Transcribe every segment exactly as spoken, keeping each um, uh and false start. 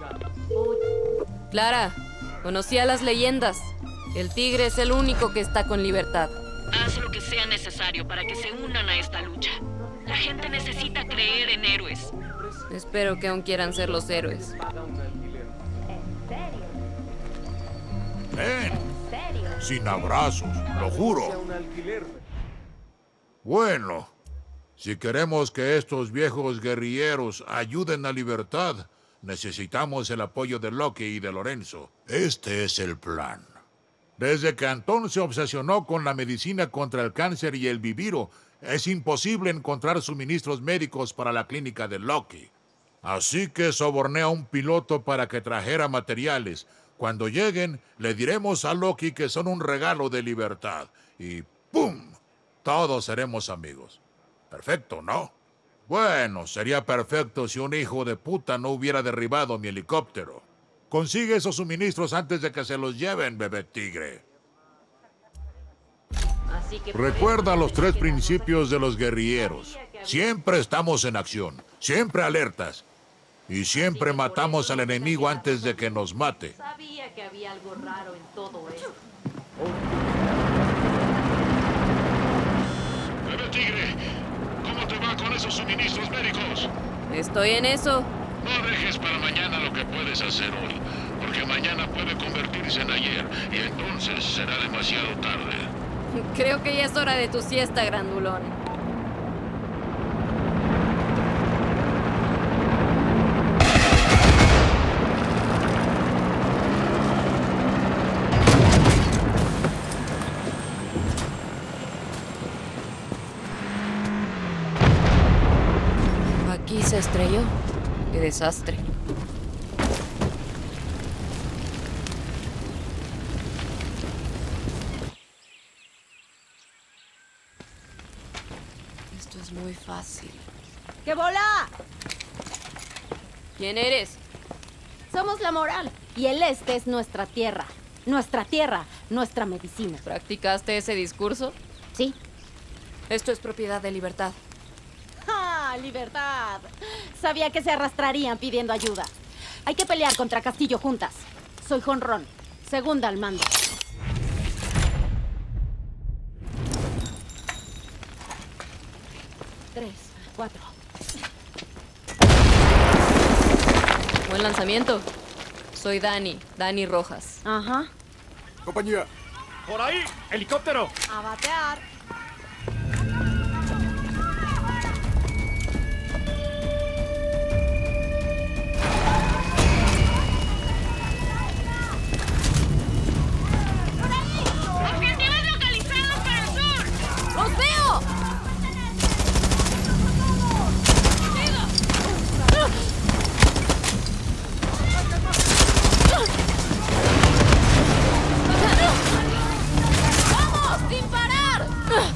Clara, conocía las leyendas. El tigre es el único que está con libertad. Haz lo que sea necesario para que se unan a esta lucha. La gente necesita creer en héroes. Espero que aún quieran ser los héroes. Ven, sin abrazos, lo juro. Bueno, si queremos que estos viejos guerrilleros ayuden a Libertad, necesitamos el apoyo de Loki y de Lorenzo. Este es el plan. Desde que Antón se obsesionó con la medicina contra el cáncer y el viviro, es imposible encontrar suministros médicos para la clínica de Loki. Así que soborné a un piloto para que trajera materiales. Cuando lleguen, le diremos a Loki que son un regalo de Libertad. Y ¡pum! Todos seremos amigos. Perfecto, ¿no? Bueno, sería perfecto si un hijo de puta no hubiera derribado mi helicóptero. Consigue esos suministros antes de que se los lleven, bebé tigre. Recuerda los tres principios de los guerrilleros. Siempre estamos en acción, siempre alertas. Y siempre matamos al enemigo antes de que nos mate. Sabía que había algo raro en todo esto. Bebé tigre, ¿cómo te va con esos suministros médicos? Estoy en eso. No dejes para mañana lo que puedes hacer hoy, porque mañana puede convertirse en ayer y entonces será demasiado tarde. Creo que ya es hora de tu siesta, grandulón. Aquí se estrelló. Qué desastre. Esto es muy fácil. ¡Que bola! ¿Quién eres? Somos la moral. Y el este es nuestra tierra. Nuestra tierra, nuestra medicina. ¿Practicaste ese discurso? Sí. Esto es propiedad de Libertad. ¡Ah, Libertad! Sabía que se arrastrarían pidiendo ayuda. Hay que pelear contra Castillo juntas. Soy Jonrón, segunda al mando. Tres, cuatro. Buen lanzamiento. Soy Dani, Dani Rojas. Ajá. Compañía. ¡Por ahí! ¡Helicóptero! A batear. ¡Objetivos localizados para el sur! ¡Los veo! ¡Vamos! ¡Sin parar!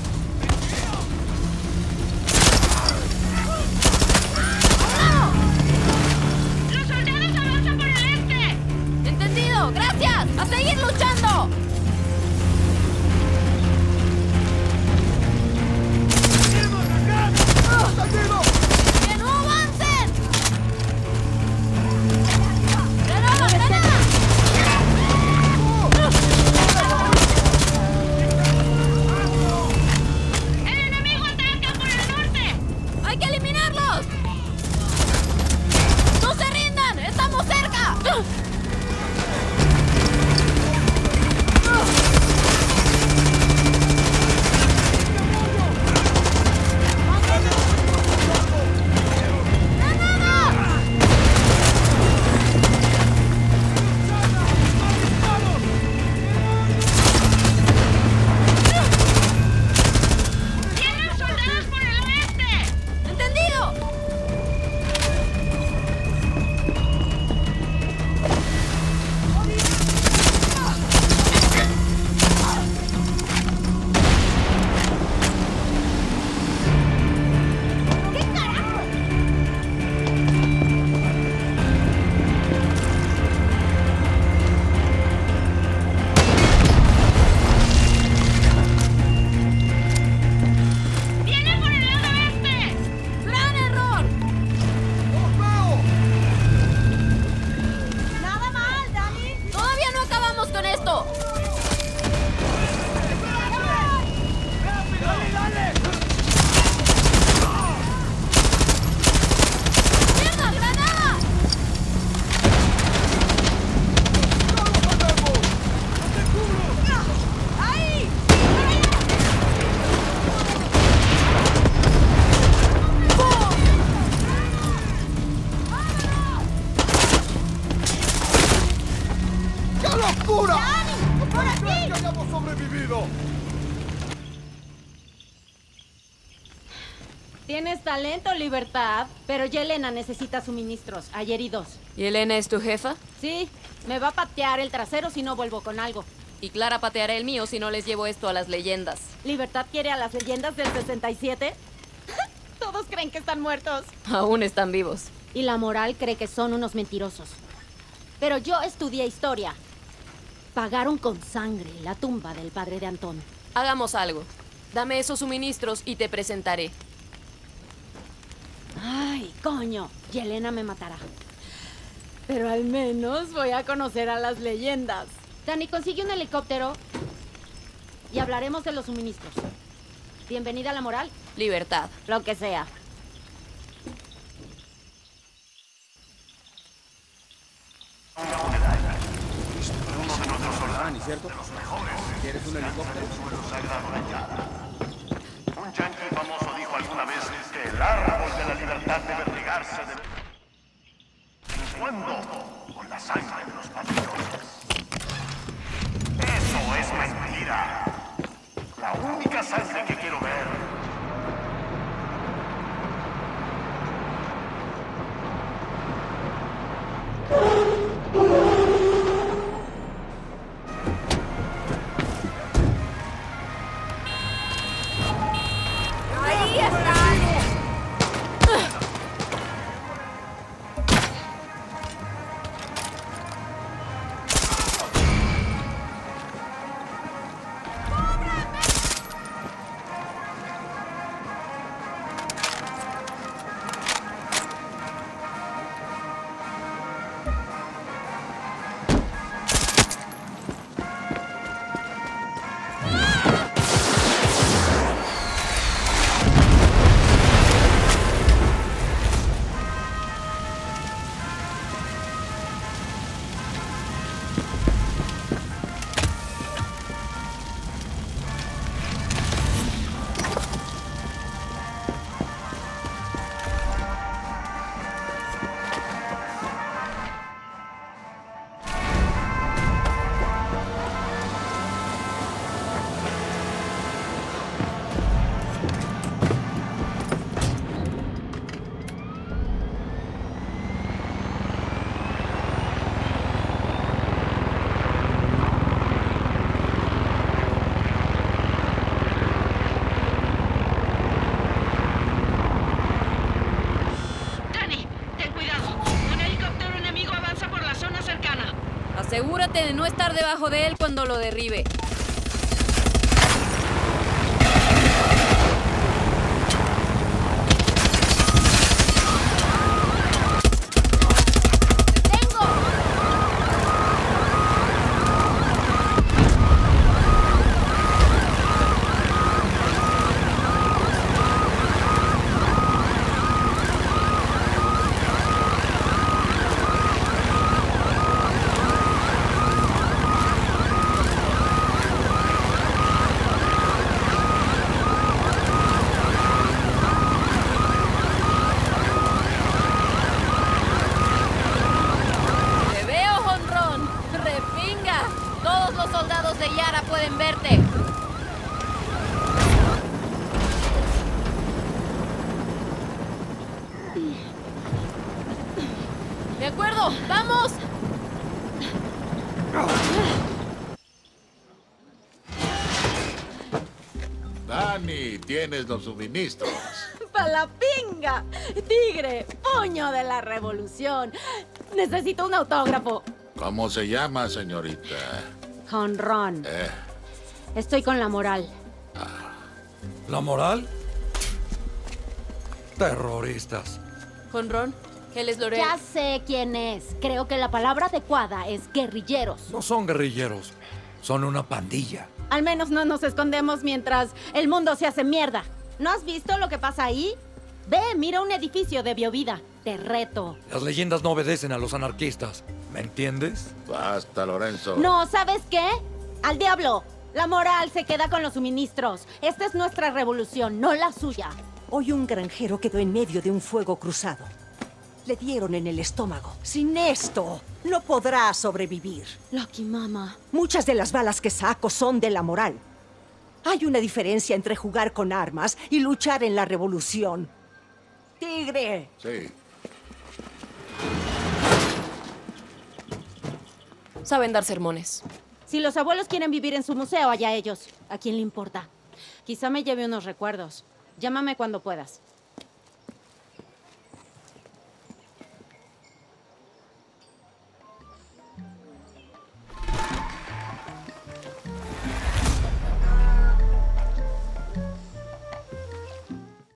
¡Los soldados avanzan por el este! ¡Entendido! ¡Gracias! ¡A seguir luchando! ¡Que no avancen! ¡Granada, granada! ¡El enemigo ataca por el norte! ¡Hay que eliminarlos! ¡No se rindan! ¡Estamos cerca! ¡Segura! ¡Dani! ¡Por aquí! ¡Que hayamos sobrevivido! Tienes talento, Libertad, pero Yelena necesita suministros. Ayer y dos. ¿Y Elena es tu jefa? Sí, me va a patear el trasero si no vuelvo con algo. Y Clara pateará el mío si no les llevo esto a las leyendas. ¿Libertad quiere a las leyendas del sesenta y siete? Todos creen que están muertos. Aún están vivos. Y la moral cree que son unos mentirosos. Pero yo estudié historia. Pagaron con sangre la tumba del padre de Antón. Hagamos algo. Dame esos suministros y te presentaré. Ay, coño. Yelena me matará. Pero al menos voy a conocer a las leyendas. Dani, consigue un helicóptero y hablaremos de los suministros. Bienvenida a la moral. Libertad. Lo que sea. ¿Cierto? ¿Quieres un helicóptero? Un yanqui famoso dijo alguna vez que el árbol de la libertad debe regarse de... ¿Cuándo? Con la sangre de los patriotas. Eso es mentira. La única sangre que quiero ver... Asegúrate de no estar debajo de él cuando lo derribe. ¡De acuerdo! ¡Vamos! Dani, tienes los suministros. ¡Pa' la pinga! ¡Tigre! ¡Puño de la revolución! Necesito un autógrafo. ¿Cómo se llama, señorita? Jonrón. Eh. Estoy con la moral. ¿La moral? Terroristas. Jonrón, él es Lorel. Ya sé quién es. Creo que la palabra adecuada es guerrilleros. No son guerrilleros. Son una pandilla. Al menos no nos escondemos mientras el mundo se hace mierda. ¿No has visto lo que pasa ahí? Ve, mira un edificio de biovida. Te reto. Las leyendas no obedecen a los anarquistas. ¿Me entiendes? Basta, Lorenzo. No, ¿sabes qué? Al diablo. La moral se queda con los suministros. Esta es nuestra revolución, no la suya. Hoy un granjero quedó en medio de un fuego cruzado. Le dieron en el estómago. Sin esto, no podrá sobrevivir. Lucky, mamá. Muchas de las balas que saco son de la moral. Hay una diferencia entre jugar con armas y luchar en la revolución. ¡Tigre! Sí. Saben dar sermones. Si los abuelos quieren vivir en su museo, allá ellos. ¿A quién le importa? Quizá me lleve unos recuerdos. Llámame cuando puedas.